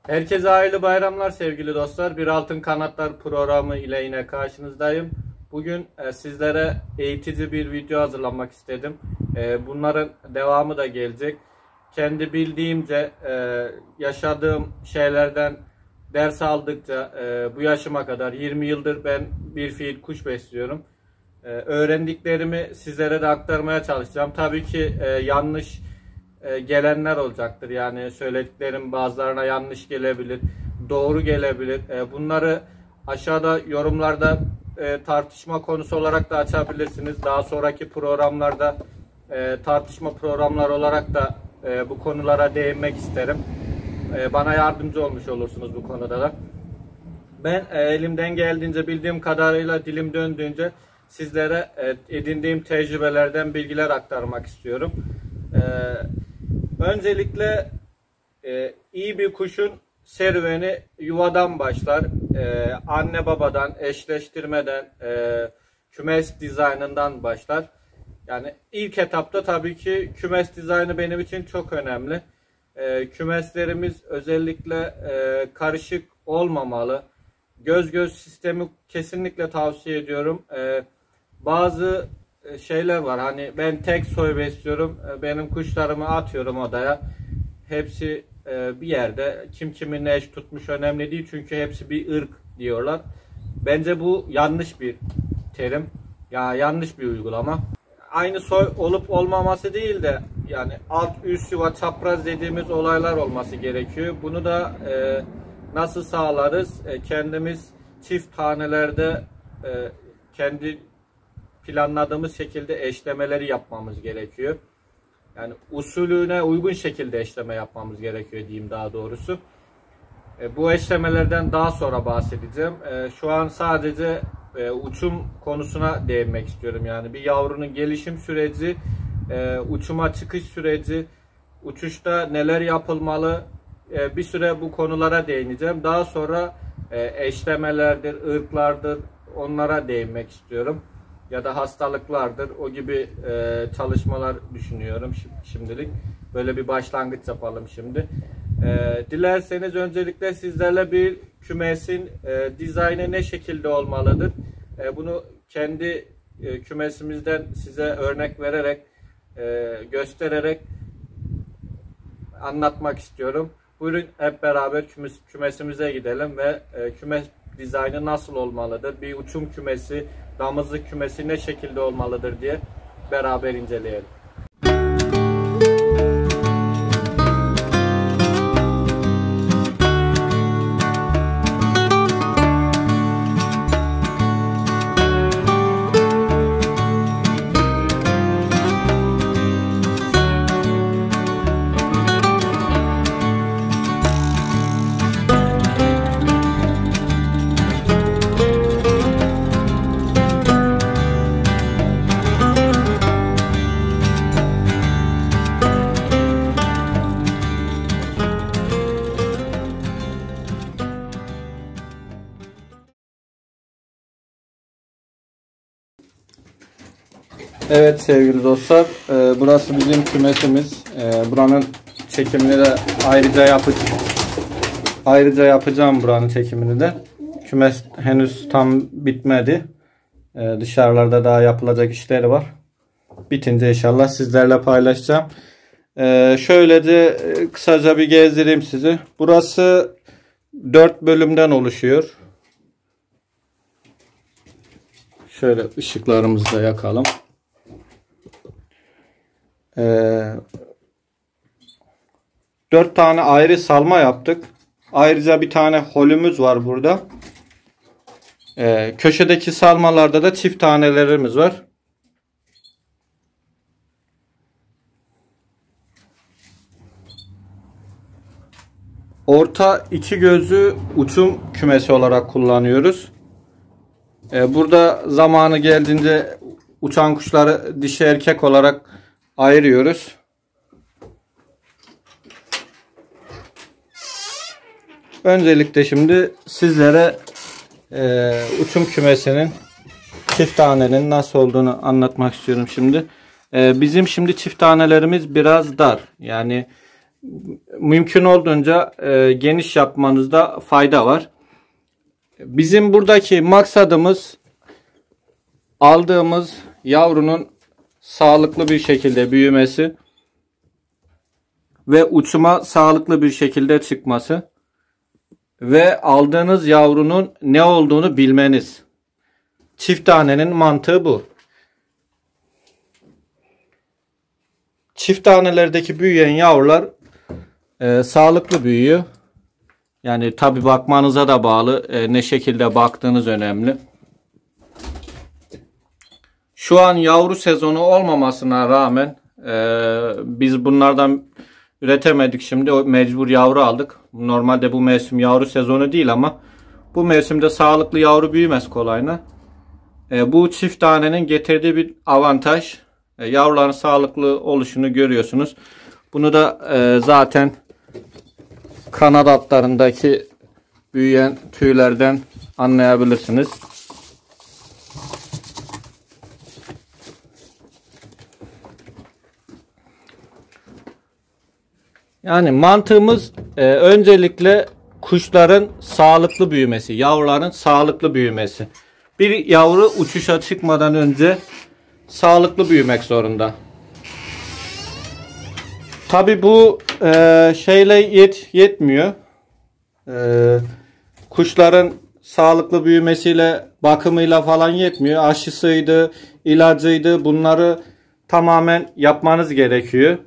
Herkese hayırlı bayramlar sevgili dostlar. Bir Altın Kanatlar programı ile yine karşınızdayım. Bugün sizlere eğitici bir video hazırlamak istedim. Bunların devamı da gelecek. Kendi bildiğimce yaşadığım şeylerden ders aldıkça bu yaşıma kadar 20 yıldır ben bir fiil kuş besliyorum. Öğrendiklerimi sizlere de aktarmaya çalışacağım. Tabii ki yanlış gelenler olacaktır. Yani söylediklerim bazılarına yanlış gelebilir, doğru gelebilir. Bunları aşağıda yorumlarda tartışma konusu olarak da açabilirsiniz. Daha sonraki programlarda tartışma programları olarak da bu konulara değinmek isterim. Bana yardımcı olmuş olursunuz bu konuda da. Ben elimden geldiğince, bildiğim kadarıyla, dilim döndüğünce sizlere edindiğim tecrübelerden bilgiler aktarmak istiyorum. Öncelikle iyi bir kuşun serüveni yuvadan başlar. Anne babadan, eşleştirmeden, kümes dizaynından başlar. Yani ilk etapta tabii ki kümes dizaynı benim için çok önemli. Kümeslerimiz özellikle karışık olmamalı. Göz sistemi kesinlikle tavsiye ediyorum. Bazı şeyler var. Hani ben tek soy besliyorum. Benim kuşlarımı atıyorum odaya. Hepsi bir yerde. Kim kiminle eş tutmuş önemli değil. Çünkü hepsi bir ırk diyorlar. Bence bu yanlış bir terim. Ya yanlış bir uygulama. Aynı soy olup olmaması değil de yani alt üst yuva çapraz dediğimiz olaylar olması gerekiyor. Bunu da nasıl sağlarız? Kendimiz çift tanelerde kendi planladığımız şekilde eşlemeleri yapmamız gerekiyor. Yani usulüne uygun şekilde eşleme yapmamız gerekiyor diyeyim daha doğrusu. Bu eşlemelerden daha sonra bahsedeceğim. Şu an sadece uçum konusuna değinmek istiyorum. Yani bir yavrunun gelişim süreci, uçuma çıkış süreci, uçuşta neler yapılmalı, bir süre bu konulara değineceğim. Daha sonra eşlemelerdir, ırklardır, onlara değinmek istiyorum. Ya da hastalıklardır. O gibi çalışmalar düşünüyorum şimdilik. Böyle bir başlangıç yapalım şimdi. Dilerseniz öncelikle sizlerle bir kümesin dizaynı ne şekilde olmalıdır? Bunu kendi kümesimizden size örnek vererek, göstererek anlatmak istiyorum. Buyurun hep beraber kümesimize gidelim ve kümes dizaynı nasıl olmalıdır? Bir uçum kümesi, damızlık kümesi ne şekilde olmalıdır diye beraber inceleyelim. Evet sevgili dostlar, burası bizim kümesimiz. Buranın çekimini de ayrıca yapacağım buranın çekimini de. Kümes henüz tam bitmedi. Dışarılarda daha yapılacak işleri var. Bitince inşallah sizlerle paylaşacağım. Şöyle de kısaca bir gezdireyim sizi. Burası 4 bölümden oluşuyor. Şöyle ışıklarımızı da yakalım. 4 tane ayrı salma yaptık. Ayrıca bir tane holümüz var burada. Köşedeki salmalarda da çift tanelerimiz var. Orta iki gözü uçum kümesi olarak kullanıyoruz. Burada zamanı geldiğinde uçan kuşları dişi erkek olarak ayırıyoruz. Öncelikle şimdi sizlere uçum kümesinin çift tanenin nasıl olduğunu anlatmak istiyorum şimdi. Bizim şimdi çift tanelerimiz biraz dar. Yani mümkün olduğunca geniş yapmanızda fayda var. Bizim buradaki maksadımız aldığımız yavrunun sağlıklı bir şekilde büyümesi ve uçuma sağlıklı bir şekilde çıkması ve aldığınız yavrunun ne olduğunu bilmeniz. Çift tanenin mantığı bu. Çift tanelerdeki büyüyen yavrular sağlıklı büyüyor. Yani tabi bakmanıza da bağlı. Ne şekilde baktığınız önemli. Şu an yavru sezonu olmamasına rağmen biz bunlardan üretemedik. Şimdi mecbur yavru aldık. Normalde bu mevsim yavru sezonu değil ama bu mevsimde sağlıklı yavru büyümez kolayına. Bu çift tanenin getirdiği bir avantaj. Yavruların sağlıklı oluşunu görüyorsunuz. Bunu da zaten kanat altlarındaki büyüyen tüylerden anlayabilirsiniz. Yani mantığımız öncelikle kuşların sağlıklı büyümesi, yavruların sağlıklı büyümesi. Bir yavru uçuşa çıkmadan önce sağlıklı büyümek zorunda. Tabi bu şeyle yetmiyor. Kuşların sağlıklı büyümesiyle, bakımıyla falan yetmiyor. Aşısıydı, ilacıydı, bunları tamamen yapmanız gerekiyor.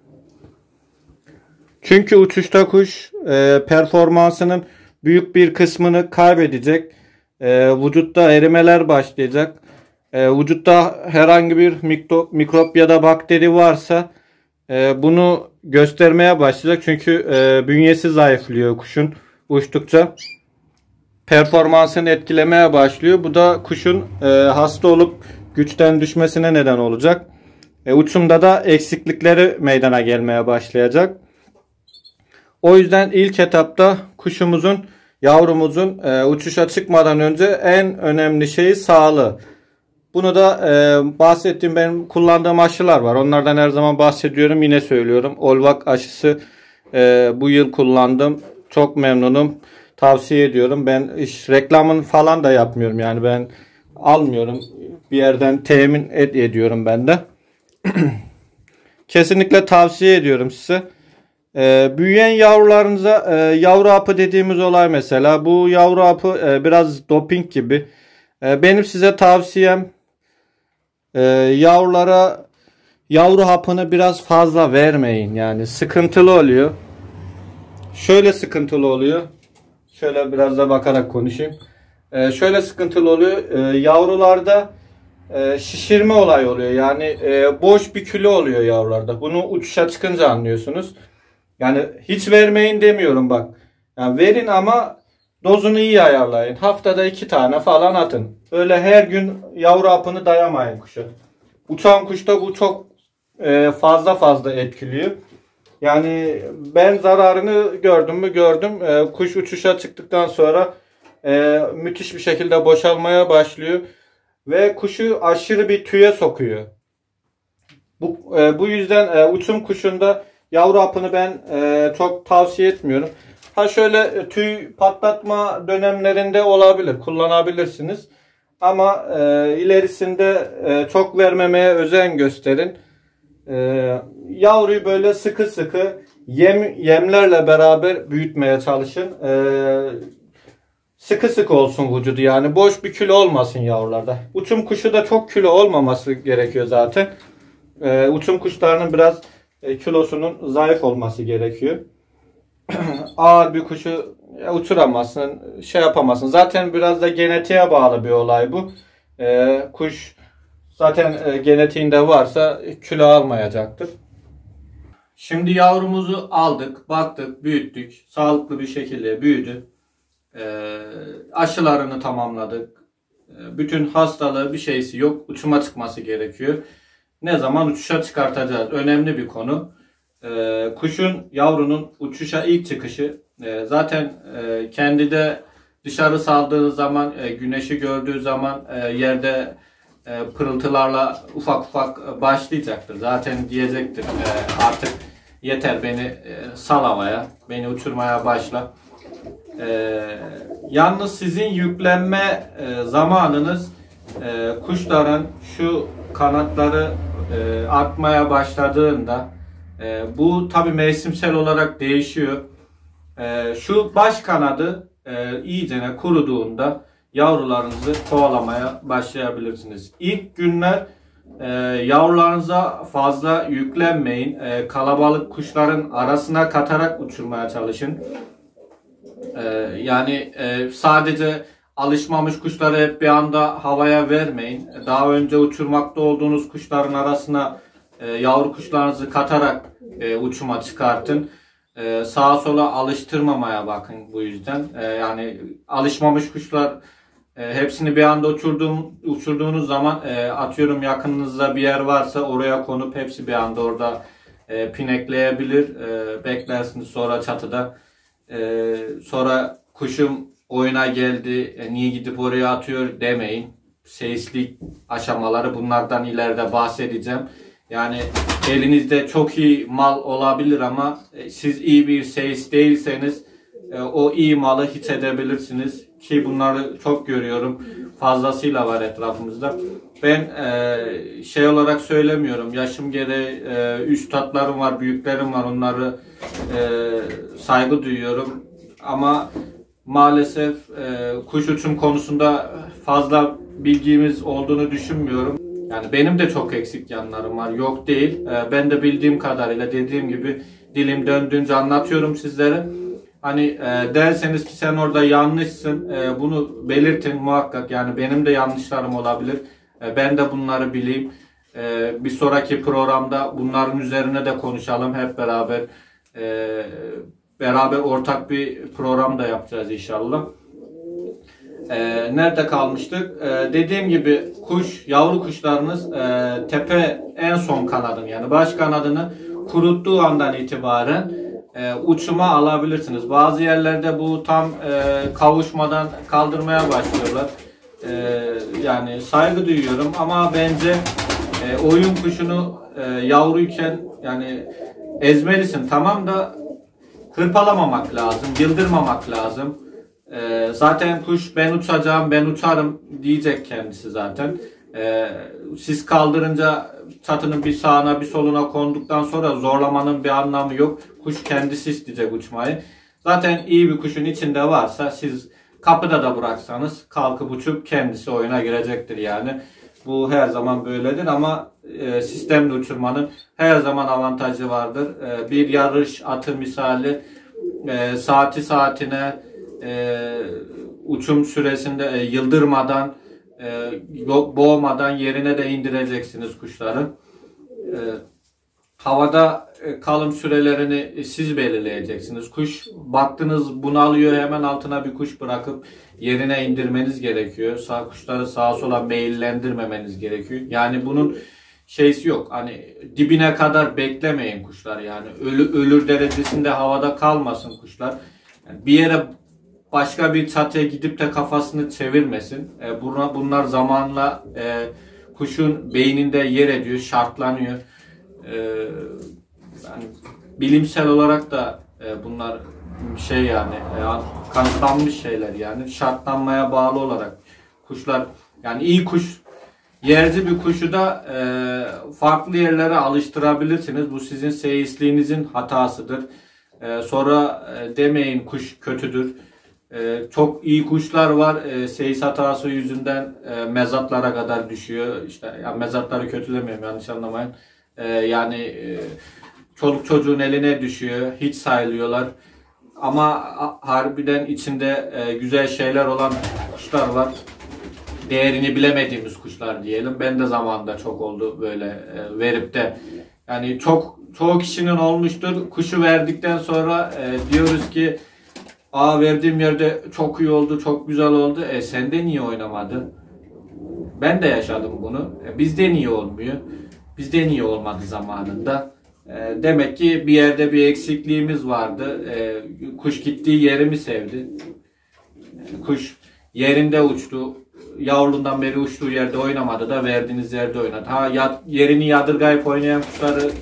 Çünkü uçuşta kuş performansının büyük bir kısmını kaybedecek. Vücutta erimeler başlayacak. Vücutta herhangi bir mikrop ya da bakteri varsa bunu göstermeye başlayacak. Çünkü bünyesi zayıflıyor kuşun uçtukça. Performansını etkilemeye başlıyor. Bu da kuşun hasta olup güçten düşmesine neden olacak. Uçumda da eksiklikleri meydana gelmeye başlayacak. O yüzden ilk etapta kuşumuzun, yavrumuzun uçuşa çıkmadan önce en önemli şey sağlığı. Bunu da bahsettiğim benim kullandığım aşılar var. Onlardan her zaman bahsediyorum. Yine söylüyorum. Olvak aşısı bu yıl kullandım. Çok memnunum. Tavsiye ediyorum. Ben reklamını falan da yapmıyorum. Yani ben almıyorum. Bir yerden temin ediyorum ben de. Kesinlikle tavsiye ediyorum size. Büyüyen yavrularınıza yavru hapı dediğimiz olay mesela. Bu yavru hapı biraz doping gibi. Benim size tavsiyem yavrulara yavru hapını biraz fazla vermeyin. Yani sıkıntılı oluyor. Şöyle sıkıntılı oluyor. Şöyle biraz da bakarak konuşayım. Şöyle sıkıntılı oluyor. Yavrularda şişirme olayı oluyor. Yani boş bir kilo oluyor yavrularda. Bunu uçuşa çıkınca anlıyorsunuz. Yani hiç vermeyin demiyorum bak. Yani verin ama dozunu iyi ayarlayın. Haftada 2 tane falan atın. Öyle her gün yavru hapını dayamayın kuşa. Uçan kuşta bu çok fazla etkiliyor. Yani ben zararını gördüm mü gördüm. Kuş uçuşa çıktıktan sonra müthiş bir şekilde boşalmaya başlıyor. Ve kuşu aşırı bir tüye sokuyor. Bu yüzden uçum kuşunda yavru hapını ben çok tavsiye etmiyorum. Ha şöyle tüy patlatma dönemlerinde olabilir. Kullanabilirsiniz. Ama ilerisinde çok vermemeye özen gösterin. Yavruyu böyle sıkı yemlerle beraber büyütmeye çalışın. Sıkı olsun vücudu, yani boş bir kilo olmasın yavrularda. Uçum kuşu da çok kilo olmaması gerekiyor zaten. Uçum kuşlarının biraz kilosunun zayıf olması gerekiyor. Ağır bir kuşu uçuramazsın, şey yapamazsın. Zaten biraz da genetiğe bağlı bir olay bu. Kuş zaten genetiğinde varsa kilo almayacaktır. Şimdi yavrumuzu aldık, baktık, büyüttük. Sağlıklı bir şekilde büyüdü. Aşılarını tamamladık. Bütün hastalığı bir şeysi yok. Uçuma çıkması gerekiyor. Ne zaman uçuşa çıkartacağız? Önemli bir konu. Kuşun, yavrunun uçuşa ilk çıkışı zaten kendi de dışarı saldığı zaman, güneşi gördüğü zaman yerde pırıltılarla ufak başlayacaktır. Zaten diyecektir artık Yeter, beni sal havaya, beni uçurmaya başla. Yalnız sizin yüklenme zamanınız kuşların şu kanatları artmaya başladığında, bu tabi mevsimsel olarak değişiyor. Şu baş kanadı iyicene kuruduğunda yavrularınızı kovalamaya başlayabilirsiniz. İlk günler yavrularınıza fazla yüklenmeyin. Kalabalık kuşların arasına katarak uçurmaya çalışın. Yani sadece alışmamış kuşları hep bir anda havaya vermeyin. Daha önce uçurmakta olduğunuz kuşların arasına yavru kuşlarınızı katarak uçuma çıkartın. Sağa sola alıştırmamaya bakın bu yüzden. Yani alışmamış kuşlar hepsini bir anda uçurduğunuz zaman atıyorum yakınınızda bir yer varsa oraya konup hepsi bir anda orada pinekleyebilir. Beklersiniz sonra çatıda. Sonra kuşum oyuna geldi, niye gidip oraya atıyor demeyin. Seyislik aşamaları, bunlardan ileride bahsedeceğim. Yani elinizde çok iyi mal olabilir ama siz iyi bir seyis değilseniz o iyi malı hiç edebilirsiniz. Ki bunları çok görüyorum. Fazlasıyla var etrafımızda. Ben şey olarak söylemiyorum. Yaşım gereği üstadlarım var, büyüklerim var. Onları saygı duyuyorum. Ama maalesef kuş uçum konusunda fazla bilgimiz olduğunu düşünmüyorum. Yani benim de çok eksik yanlarım var. Yok değil. Ben de bildiğim kadarıyla dediğim gibi dilim döndüğünce anlatıyorum sizlere. Hani derseniz ki sen orada yanlışsın, bunu belirtin muhakkak. Yani benim de yanlışlarım olabilir. Ben de bunları bileyim. Bir sonraki programda bunların üzerine de konuşalım hep beraber. Beraber ortak bir program da yapacağız inşallah. Nerede kalmıştık? Dediğim gibi yavru kuşlarınız tepe en son kanadını, yani baş kanadını kuruttuğu andan itibaren uçuma alabilirsiniz. Bazı yerlerde bu tam kavuşmadan kaldırmaya başlıyorlar. Yani saygı duyuyorum ama bence oyun kuşunu yavruyken yani ezmelisin, tamam da hırpalamamak lazım, yıldırmamak lazım. Zaten kuş ben uçacağım, ben uçarım diyecek kendisi zaten. Siz kaldırınca çatının bir sağına bir soluna konduktan sonra zorlamanın bir anlamı yok. Kuş kendisi isteyecek uçmayı. Zaten iyi bir kuşun içinde varsa siz kapıda da bıraksanız kalkıp uçup kendisi oyuna girecektir yani. Bu her zaman böyledir ama sistemli uçurmanın her zaman avantajı vardır. Bir yarış atı misali saati saatine uçum süresinde yıldırmadan, boğmadan yerine de indireceksiniz kuşları. Havada kalım sürelerini siz belirleyeceksiniz. Kuş baktınız bunalıyor, hemen altına bir kuş bırakıp yerine indirmeniz gerekiyor. Kuşları sağa sola meyillendirmemeniz gerekiyor. Yani bunun şeysi yok. Hani dibine kadar beklemeyin kuşlar yani. Ölür derecesinde havada kalmasın kuşlar. Yani bir yere, başka bir çatıya gidip de kafasını çevirmesin. Bunlar zamanla kuşun beyninde yer ediyor, şartlanıyor. Yani bilimsel olarak da bunlar şey yani kanıtlanmış şeyler yani. Şartlanmaya bağlı olarak kuşlar, yani iyi kuş, yerci bir kuşu da farklı yerlere alıştırabilirsiniz. Bu sizin seyisliğinizin hatasıdır. Sonra demeyin kuş kötüdür. Çok iyi kuşlar var. Seyis hatası yüzünden mezatlara kadar düşüyor. İşte ya mezatları kötülemiyorum, yanlış anlamayın. Yani çoluk çocuğun eline düşüyor. Hiç sayılıyorlar. Ama harbiden içinde güzel şeyler olan kuşlar var. Değerini bilemediğimiz kuşlar diyelim. Ben de zamanında çok oldu böyle verip de. Yani çoğu kişinin olmuştur. Kuşu verdikten sonra diyoruz ki verdiğim yerde çok iyi oldu, çok güzel oldu. Sen de niye oynamadın? Ben de yaşadım bunu. Bizde niye olmuyor? Bizde niye olmadı zamanında? Demek ki bir yerde bir eksikliğimiz vardı. Kuş gittiği yeri mi sevdi? Kuş yerinde uçtu. Yavruluğundan beri uçtuğu yerde oynamadı da verdiğiniz yerde oynadı. Yerini yadırgayıp oynayan kuşları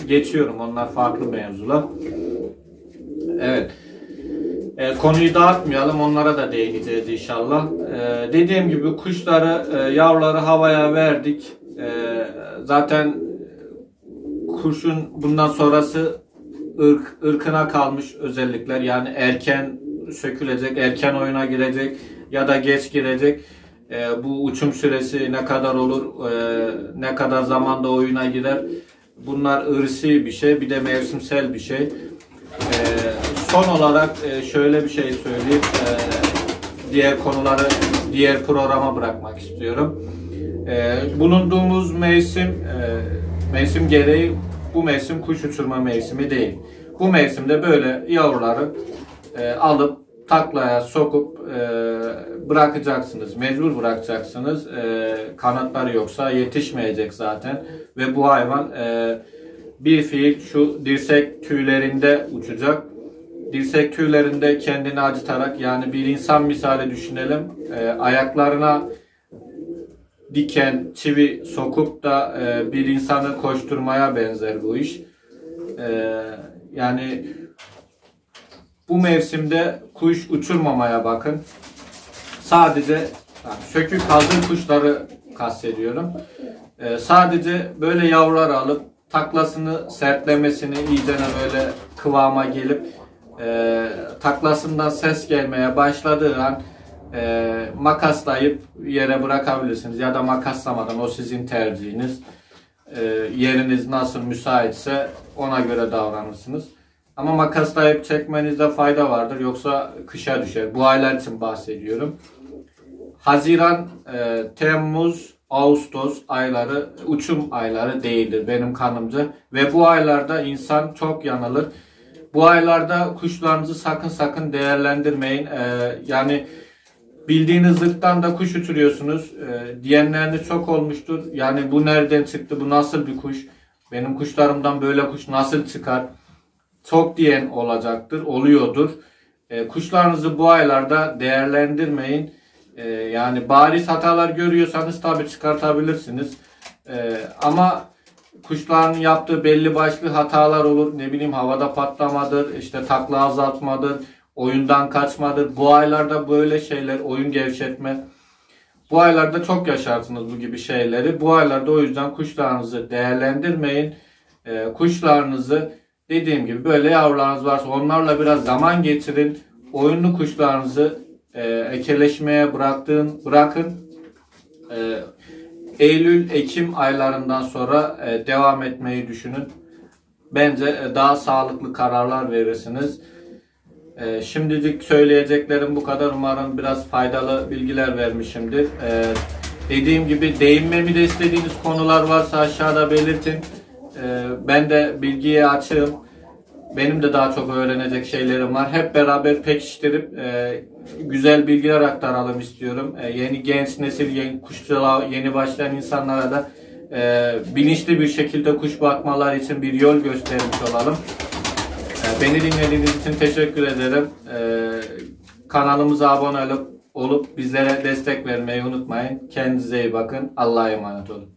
geçiyorum. Onlar farklı mevzular. Evet. Konuyu dağıtmayalım. Onlara da değineceğiz inşallah. Dediğim gibi kuşları, yavruları havaya verdik. Zaten kuşun bundan sonrası ırkına kalmış özellikler. Yani erken sökülecek, erken oyuna girecek ya da geç girecek. Bu uçum süresi ne kadar olur, ne kadar zamanda oyuna girer. Bunlar ırsi bir şey, bir de mevsimsel bir şey. Son olarak şöyle bir şey söyleyip diğer konuları diğer programa bırakmak istiyorum. Bulunduğumuz mevsim gereği bu mevsim kuş uçurma mevsimi değil. Bu mevsimde böyle yavruları alıp taklaya sokup bırakacaksınız. Mecbur bırakacaksınız. Kanatları yoksa yetişmeyecek zaten. Ve bu hayvan bir fiil şu dirsek tüylerinde uçacak. Dirsek tüylerinde kendini acıtarak, yani bir insan misali düşünelim. Ayaklarına diken, çivi sokup da bir insanı koşturmaya benzer bu iş. Yani bu mevsimde kuş uçurmamaya bakın. Sadece sökük hazır kuşları kastediyorum. Sadece böyle yavrular alıp taklasını sertlemesini, iyicene böyle kıvama gelip taklasından ses gelmeye başladığı an makaslayıp yere bırakabilirsiniz. Ya da makaslamadan, o sizin tercihiniz. Yeriniz nasıl müsaitse ona göre davranırsınız. Ama makaslayıp çekmenizde fayda vardır. Yoksa kışa düşer. Bu aylar için bahsediyorum. Haziran, Temmuz, Ağustos ayları uçum ayları değildir benim kanımca. Ve bu aylarda insan çok yanılır. Bu aylarda kuşlarınızı sakın değerlendirmeyin. Yani bildiğiniz ırktan da kuş uçuruyorsunuz. Diyenleriniz çok olmuştur. Yani bu nereden çıktı? Bu nasıl bir kuş? Benim kuşlarımdan böyle kuş nasıl çıkar? Çok diyen olacaktır. Oluyordur. Kuşlarınızı bu aylarda değerlendirmeyin. Yani bariz hatalar görüyorsanız tabii çıkartabilirsiniz. Ama kuşların yaptığı belli başlı hatalar olur. Ne bileyim, havada patlamadır, işte takla azaltmadır, oyundan kaçmadır. Bu aylarda böyle şeyler, oyun gevşetme. Bu aylarda çok yaşarsınız bu gibi şeyleri. Bu aylarda o yüzden kuşlarınızı değerlendirmeyin. Kuşlarınızı dediğim gibi böyle yavrularınız varsa onlarla biraz zaman geçirin. Oyunlu kuşlarınızı ekeleşmeye bırakın. Eylül-Ekim aylarından sonra devam etmeyi düşünün. Bence daha sağlıklı kararlar verirsiniz. Şimdilik söyleyeceklerim bu kadar. Umarım biraz faydalı bilgiler vermişimdir. Dediğim gibi değinmemi de istediğiniz konular varsa aşağıda belirtin. Ben de bilgiye açığım. Benim de daha çok öğrenecek şeylerim var. Hep beraber pekiştirip güzel bilgiler aktaralım istiyorum. Yeni genç nesil, yeni kuşçuluğa yeni başlayan insanlara da bilinçli bir şekilde kuş bakmalar için bir yol göstermiş olalım. Beni dinlediğiniz için teşekkür ederim. Kanalımıza abone olup bizlere destek vermeyi unutmayın. Kendinize iyi bakın. Allah'a emanet olun.